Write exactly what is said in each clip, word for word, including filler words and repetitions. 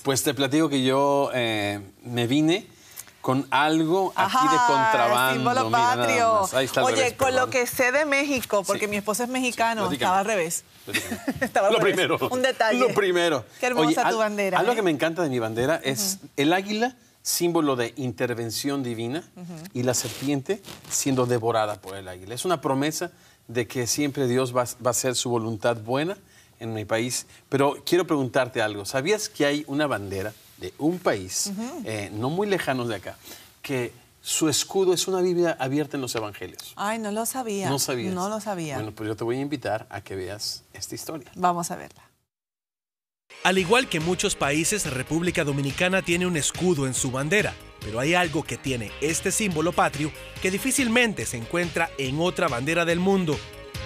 Pues te platico que yo eh, me vine con algo aquí Ajá, de contrabando. símbolo Mira, patrio. nada más. Ahí está el Oye, revés, con perdón. lo que sé de México, porque Sí. mi esposo es mexicano, Sí, estaba al revés. Estaba al Lo revés. primero. Un detalle. Lo primero. Qué hermosa Oye, tu al- bandera. Algo ¿eh? que me encanta de mi bandera es uh-huh. el águila, símbolo de intervención divina, uh-huh. y la serpiente siendo devorada por el águila. Es una promesa de que siempre Dios va, va a hacer su voluntad buena en mi país. Pero quiero preguntarte algo. ¿Sabías que hay una bandera de un país, uh-huh. eh, no muy lejanos de acá, que su escudo es una Biblia abierta en los evangelios? Ay, no lo sabía. ¿No sabías? No lo sabía. Bueno, pues yo te voy a invitar a que veas esta historia. Vamos a verla. Al igual que muchos países, República Dominicana tiene un escudo en su bandera, pero hay algo que tiene este símbolo patrio que difícilmente se encuentra en otra bandera del mundo.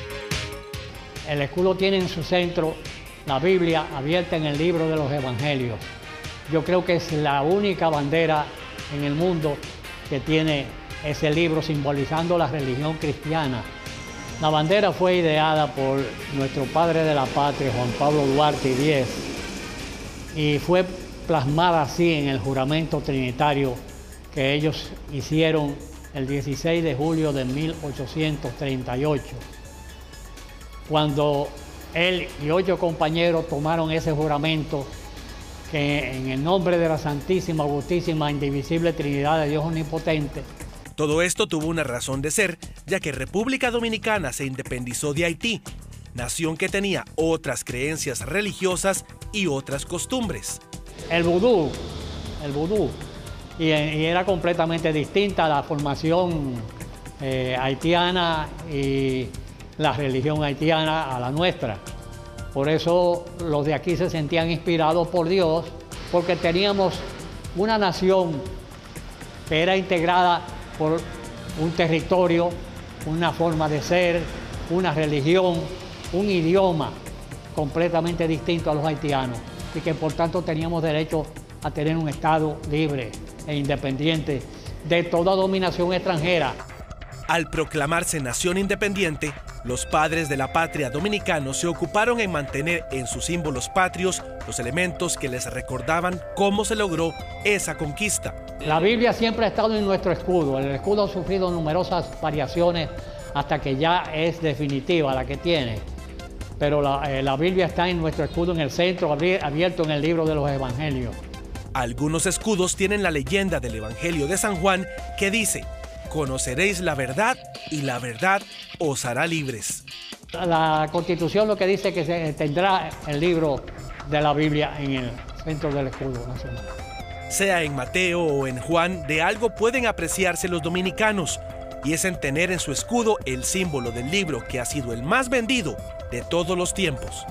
El escudo tiene en su centro la Biblia abierta en el libro de los Evangelios. Yo creo que es la única bandera en el mundo que tiene ese libro simbolizando la religión cristiana. La bandera fue ideada por nuestro padre de la patria, Juan Pablo Duarte Díez, y fue plasmada así en el juramento trinitario que ellos hicieron el dieciséis de julio de mil ochocientos treinta y ocho. Cuando él y ocho compañeros tomaron ese juramento que en el nombre de la Santísima, Augustísima, Indivisible Trinidad de Dios Omnipotente. Todo esto tuvo una razón de ser, ya que República Dominicana se independizó de Haití, nación que tenía otras creencias religiosas y otras costumbres. El vudú, el vudú, y, y era completamente distinta a la formación eh, haitiana y la religión haitiana a la nuestra. Por eso los de aquí se sentían inspirados por Dios, porque teníamos una nación que era integrada por un territorio, una forma de ser, una religión, un idioma completamente distinto a los haitianos, y que por tanto teníamos derecho a tener un Estado libre e independiente de toda dominación extranjera. Al proclamarse nación independiente, los padres de la patria dominicanos se ocuparon en mantener en sus símbolos patrios los elementos que les recordaban cómo se logró esa conquista. La Biblia siempre ha estado en nuestro escudo. El escudo ha sufrido numerosas variaciones hasta que ya es definitiva la que tiene. Pero la, eh, la Biblia está en nuestro escudo en el centro, abierto en el libro de los Evangelios. Algunos escudos tienen la leyenda del Evangelio de San Juan que dice: conoceréis la verdad y la verdad os hará libres. La Constitución lo que dice es que se tendrá el libro de la Biblia en el centro del escudo nacional. Sea en Mateo o en Juan, de algo pueden apreciarse los dominicanos, y es en tener en su escudo el símbolo del libro que ha sido el más vendido de todos los tiempos.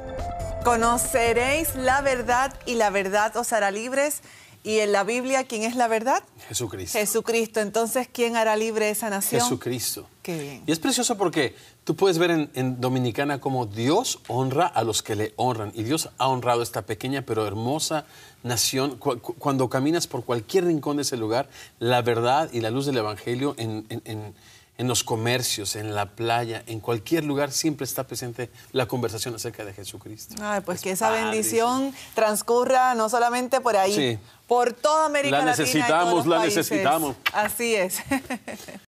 Conoceréis la verdad y la verdad os hará libres. ¿Y en la Biblia quién es la verdad? Jesucristo. Jesucristo. Entonces, ¿quién hará libre esa nación? Jesucristo. Qué bien. Y es precioso porque tú puedes ver en, en Dominicana cómo Dios honra a los que le honran. Y Dios ha honrado esta pequeña pero hermosa nación. Cu cu cuando caminas por cualquier rincón de ese lugar, la verdad y la luz del Evangelio en, en, en, en los comercios, en la playa, en cualquier lugar siempre está presente la conversación acerca de Jesucristo. Ay, pues es que esa padrísimo. bendición transcurra no solamente por ahí, sí. por toda América La Latina y todos necesitamos, los la países. necesitamos. Así es.